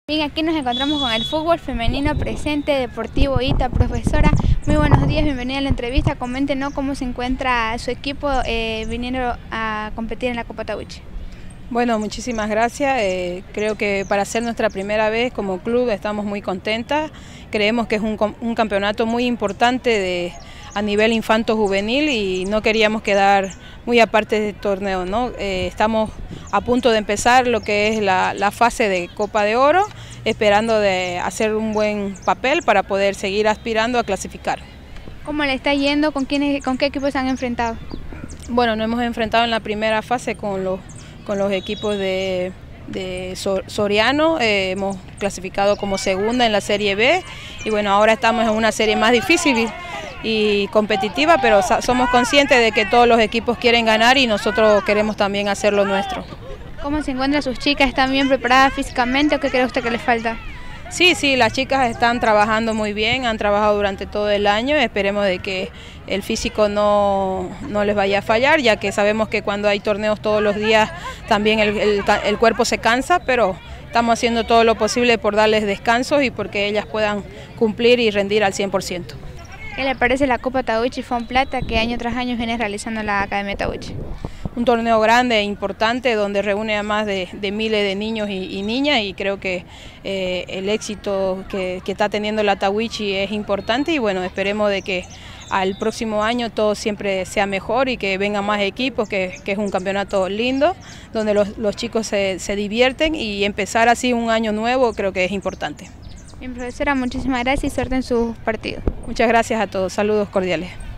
Bien, aquí nos encontramos con el fútbol femenino presente, Deportivo Ita. Profesora, muy buenos días, bienvenida a la entrevista. Coméntenos cómo se encuentra su equipo viniendo a competir en la Copa Tahuichi. Bueno, muchísimas gracias. Creo que para ser nuestra primera vez como club estamos muy contentas. Creemos que es un campeonato muy importante a nivel infanto-juvenil y no queríamos quedar muy aparte del torneo, ¿no? Estamos a punto de empezar lo que es la fase de Copa de Oro, esperando de hacer un buen papel para poder seguir aspirando a clasificar. ¿Cómo le está yendo? ¿Con qué equipos se han enfrentado? Bueno, nos hemos enfrentado en la primera fase con los equipos de Soriano, hemos clasificado como segunda en la Serie B y bueno, ahora estamos en una serie más difícil y competitiva, pero somos conscientes de que todos los equipos quieren ganar y nosotros queremos también hacer lo nuestro. ¿Cómo se encuentran sus chicas? ¿Están bien preparadas físicamente o qué cree usted que les falta? Sí, las chicas están trabajando muy bien, han trabajado durante todo el año, esperemos de que el físico no les vaya a fallar, ya que sabemos que cuando hay torneos todos los días también el cuerpo se cansa, pero estamos haciendo todo lo posible por darles descansos y porque ellas puedan cumplir y rendir al 100%. ¿Qué le parece la Copa Tahuichi Fon Plata que año tras año viene realizando la Academia Tahuichi? Un torneo grande e importante donde reúne a más de miles de niños y niñas y creo que el éxito que está teniendo la Tahuichi es importante y bueno, esperemos de que al próximo año todo siempre sea mejor y que vengan más equipos, que es un campeonato lindo donde los chicos se divierten y empezar así un año nuevo creo que es importante. Bien, profesora, muchísimas gracias y suerte en sus partidos. Muchas gracias a todos, saludos cordiales.